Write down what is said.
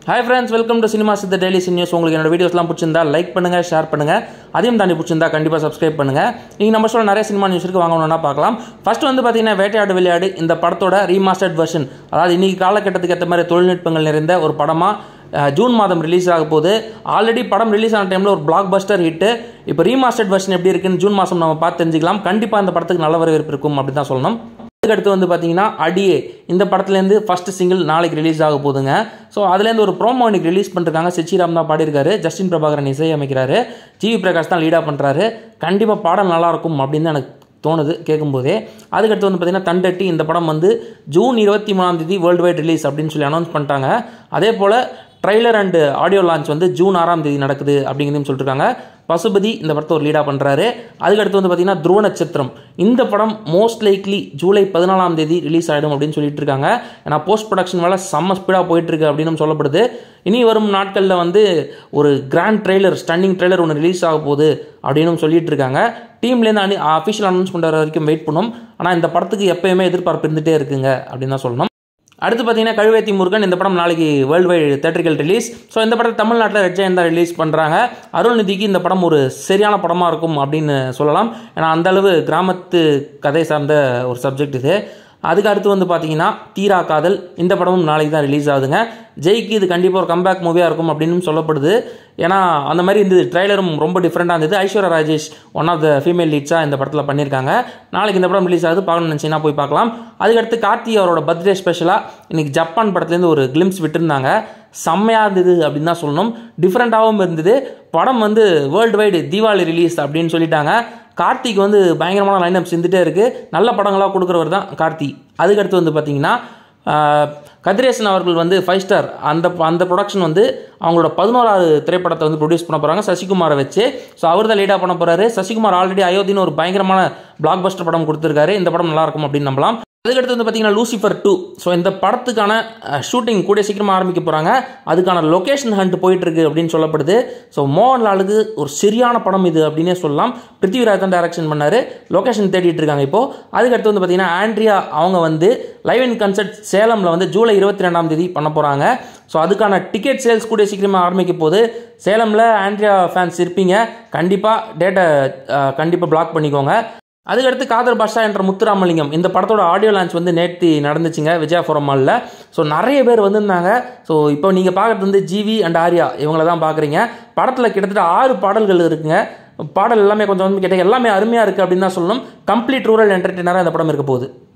Hi friends, welcome to Cinema Siddha Daily News. உங்களுக்கு என்னோட வீடியோஸ்லாம் பிடிச்சிருந்தா லைக் பண்ணுங்க, ஷேர் பண்ணுங்க. அதையும் தாண்டி பிடிச்சிருந்தா கண்டிப்பா சப்ஸ்கிரைப் பண்ணுங்க. நீங்க நம்ம சொல்ற நிறைய சினிமா நியூஸ் இருக்கு, வாங்க ஒண்ணா பார்க்கலாம். ஃபர்ஸ்ட் வந்து பாத்தீங்கன்னா வேட்டையாடு விளையாடு இந்த படத்தோட ரீமாஸ்டர்ட் வெர்ஷன், அதாவது இன்னைக்கு காலகட்டத்துக்கு ஏற்ற மாதிரி தொழில்நுட்பங்கள் நிறைந்த ஒரு படமா ஜூன் மாதம் ரிலீஸ் ஆக போகுது. ஆல்ரெடி படம் ரிலீஸ் ஆன டைமில் ஒரு பிளாக் பஸ்டர் ஹிட். இப்போ ரீமாஸ்டர்ட் வெர்ஷன் எப்படி இருக்குன்னு ஜூன் மாதம் நம்ம பார்த்து தெரிஞ்சுக்கலாம். கண்டிப்பாக இந்த படத்துக்கு நல்ல வரவேற்பு இருக்கும் அப்படி தான் சொல்லணும். அதுக்கடுத்து வந்து பார்த்தீங்கன்னா அடியே இந்த படத்துலேருந்து ஃபர்ஸ்ட் சிங்கிள் நாளைக்கு ரிலீஸ் ஆக போகுதுங்க. ஸோ அதுலேருந்து ஒரு ப்ரோமோ இன்னைக்கு ரிலீஸ் பண்ணிருக்காங்க. சிச்சிராம் தான் பாடியிருக்காரு, ஜஸ்டின் பிரபாகரன் இசை அமைக்கிறாரு, ஜிவி பிரகாஷ் தான் லீடாக பண்ணுறாரு. கண்டிப்பாக பாடம் நல்லாயிருக்கும் அப்படின்னு தான் எனக்கு தோணுது கேட்கும்போதே. அதுக்கடுத்து வந்து பார்த்தீங்கன்னா தண்டட்டி இந்த படம் வந்து ஜூன் 23 வேர்ல்டு வைட் ரிலீஸ் அப்படின்னு சொல்லி அனௌன்ஸ் பண்ணிட்டாங்க. அதே போல் ட்ரைலர் அண்ட் ஆடியோ லான்ச் வந்து ஜூன் 6 நடக்குது அப்படிங்கிறதையும் சொல்லியிருக்காங்க. பசுபதி இந்த படத்தை ஒரு லீடாக பண்ணுறாரு. அதுக்கடுத்து வந்து பார்த்தீங்கன்னா துருவ நட்சத்திரம் இந்த படம் மோஸ்ட் லைக்லி ஜூலை 14 ரிலீஸ் ஆகிடும் அப்படின்னு சொல்லிட்டு இருக்காங்க. ஏன்னா போஸ்ட் ப்ரொடக்ஷன் வேலை செம்ம ஸ்பீடாக போயிட்டுருக்கு அப்படின்னு சொல்லப்படுது. இனி வரும் நாட்களில் வந்து ஒரு கிராண்ட் ட்ரெய்லர், ஸ்டன்னிங் ட்ரெய்லர் ஒன்று ரிலீஸ் ஆக போகுது அப்படின்னு சொல்லிட்டு இருக்காங்க. டீம்லேருந்து அஃபிஷியல் அனௌன்ஸ்மெண்ட் வர வரைக்கும் வெயிட் பண்ணும். ஆனால் இந்த படத்துக்கு எப்பயுமே எதிர்பார்ப்பு இருந்துகிட்டே இருக்குங்க அப்படின்னு தான் சொல்லணும். அடுத்து பார்த்தீங்கன்னா கழுவேத்தி முருகன் இந்த படம் நாளைக்கு world wide theatrical release. So இந்த படத்தை தமிழ்நாட்டில் ரெட் ஜெயண்ட் தான் ரிலீஸ் பண்ணுறாங்க. அருள்நிதிக்கு இந்த படம் ஒரு சரியான படமாக இருக்கும் அப்படின்னு சொல்லலாம். ஏன்னா அந்தளவு கிராமத்து கதை சார்ந்த ஒரு சப்ஜெக்ட் இது. அதுக்கு அடுத்து வந்து பார்த்தீங்கன்னா தீரா காதல் இந்த படமும் நாளைக்கு தான் ரிலீஸ் ஆகுதுங்க. ஜெய்க்கு இது கண்டிப்பாக ஒரு கம்பேக் மூவியாக இருக்கும் அப்படின்னு சொல்லப்படுது. ஏன்னா அந்த மாதிரி இந்த ட்ரைலரும் ரொம்ப டிஃப்ரெண்டாக இருந்தது. Aishwarya Rajesh one of the female லீட்ஸாக இந்த படத்தில் பண்ணியிருக்காங்க. நாளைக்கு இந்த படம் ரிலீஸ் ஆகுது, பார்க்கணும்னு நினச்சிங்கன்னா போய் பார்க்கலாம். அதுக்கடுத்து கார்த்தி அவரோட பர்த்டே ஸ்பெஷலாக இன்றைக்கி ஜப்பான் படத்துலேருந்து ஒரு கிளிம்ஸ் விட்டுருந்தாங்க. செம்மையாக இருந்தது அப்படின்னு தான் சொல்லணும். டிஃப்ரெண்ட்டாகவும் இருந்தது. படம் வந்து வேர்ல்டு வைடு தீபாவளி ரிலீஸ் அப்படின்னு சொல்லிட்டாங்க. கார்த்திக் வந்து பயங்கரமான லைனப்ஸ் இருந்துகிட்டே இருக்குது. நல்ல படங்களாக கொடுக்குறவர் தான் கார்த்தி. அதுக்கடுத்து வந்து பார்த்திங்கன்னா கதிரேசன் அவர்கள் வந்து 5 ஸ்டார் அந்த ப்ரொடக்ஷன் வந்து அவங்களோட 11வது திரைப்படத்தை வந்து ப்ரொடியூஸ் பண்ண போகிறாங்க சசிகுமாரை வச்சு. ஸோ அவர் தான் லீடாக பண்ண போகிறாரு. சசிகுமார் ஆல்ரெடி அயோத்தின்னு ஒரு பயங்கரமான பிளாக் பஸ்டர் படம் கொடுத்துருக்காரு. இந்த படம் நல்லாயிருக்கும் அப்படின்னு நம்பலாம். அதுக்கடுத்து வந்து பார்த்தீங்கன்னா லூசிஃபர் 2. ஸோ இந்த படத்துக்கான ஷூட்டிங் கூடிய சீக்கிரமாக ஆரம்பிக்க போகிறாங்க. அதுக்கான லொக்கேஷன் ஹண்ட் போயிட்டுருக்கு அப்படின்னு சொல்லப்படுது. ஸோ மோகன்லாலுக்கு ஒரு சரியான படம் இது அப்படின்னே சொல்லலாம். பிருத்திவிராஜ் தான் டைரக்ஷன் பண்ணார். லொக்கேஷன் தேடிட்டு இருக்காங்க இப்போது. அதுக்கடுத்து வந்து பார்த்தீங்கன்னா ஆண்ட்ரியா அவங்க வந்து லைவ் இன் கன்சர்ட் சேலமில் வந்து ஜூலை 22 பண்ண போகிறாங்க. ஸோ அதுக்கான டிக்கெட் சேல்ஸ் கூடிய சீக்கிரமாக ஆரம்பிக்க போது. சேலமில் ஆண்ட்ரியா ஃபேன்ஸ் இருப்பீங்க, கண்டிப்பாக டேட்டை கண்டிப்பாக பிளாக் பண்ணிக்கோங்க. அதுக்கடுத்து காதர் பாஷா என்ற முத்துராமலிங்கம் இந்த படத்தோட ஆடியோ லான்ச் வந்து நேற்று நடந்துச்சுங்க விஜயாபுரம் மாலில். ஸோ நிறைய பேர் வந்திருந்தாங்க. ஸோ இப்போ நீங்கள் பார்க்குறது வந்து ஜிவி அண்ட் ஆர்யா இவங்கள தான் பார்க்குறீங்க. படத்தில் கிட்டத்தட்ட 6 பாடல்கள் இருக்குங்க. பாடல் எல்லாமே கொஞ்சம் கேட்டால் எல்லாமே அருமையாக இருக்குது அப்படின்னு தான் சொல்லணும். கம்ப்ளீட் ரூரல் என்டர்டெய்னராக இந்த படம் இருக்க போகுது.